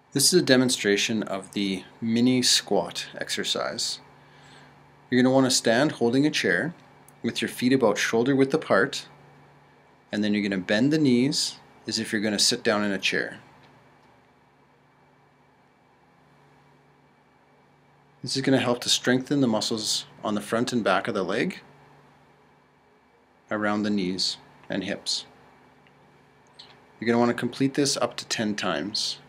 This is a demonstration of the mini squat exercise. You're going to want to stand holding a chair with your feet about shoulder width apart, and then you're going to bend the knees as if you're going to sit down in a chair. This is going to help to strengthen the muscles on the front and back of the leg, around the knees and hips. You're going to want to complete this up to 10 times.